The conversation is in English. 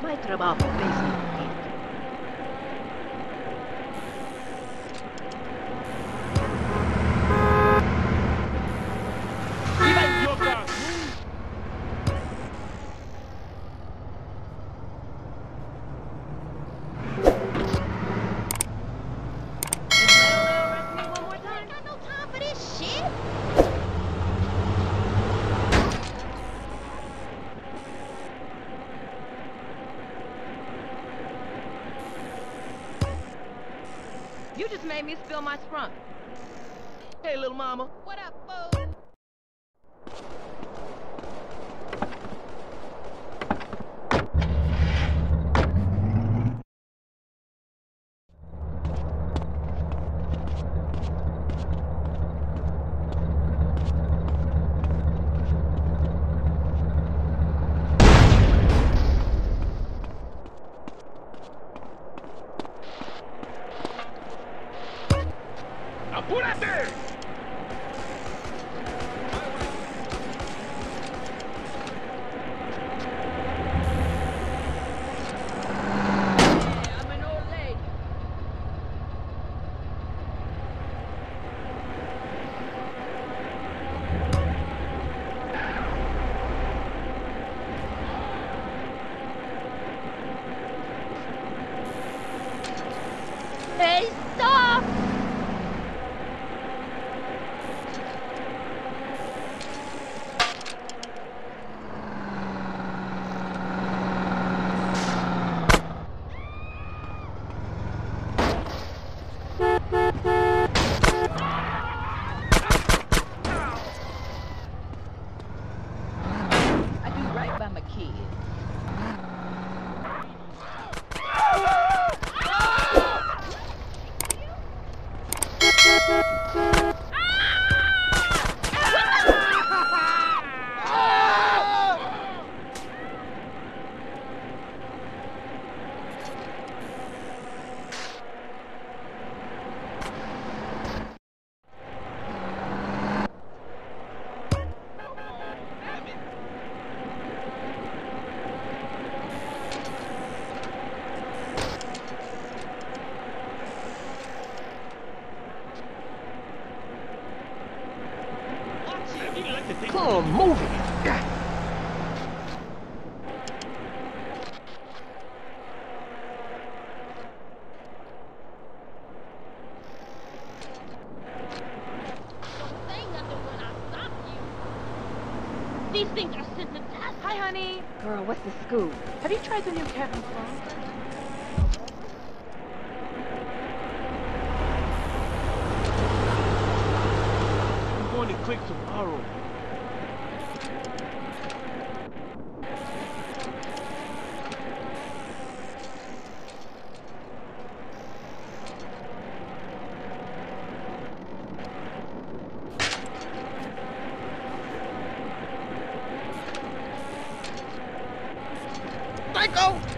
hay trabajo, Mason. ¡Viva idiota! You just made me spill my sprunk. Hey, little mama. What up, fool? ¡Apúrate! I'm an old lady. Hey, stop! I do right by my kids. Come on, move it! Don't say nothing when I stop you. These things are sent to death. Hi, honey. Girl, what's the scoop? Have you tried the new Kevin phone? I'm going to click tomorrow. Psycho!